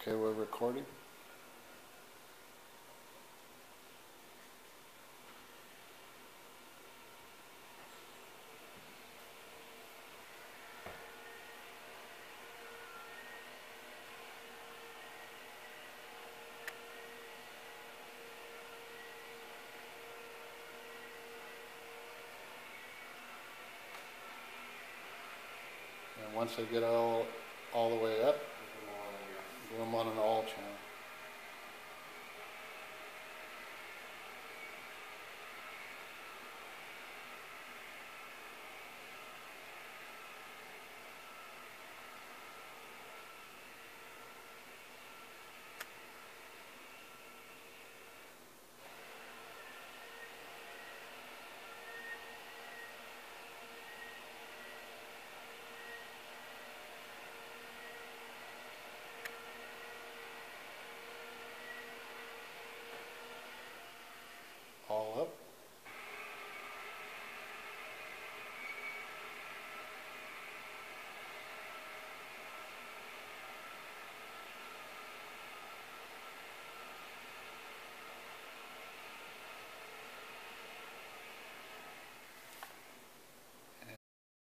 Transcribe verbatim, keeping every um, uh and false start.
Okay, we're recording. And once they get all all the way up, put them on an all channel.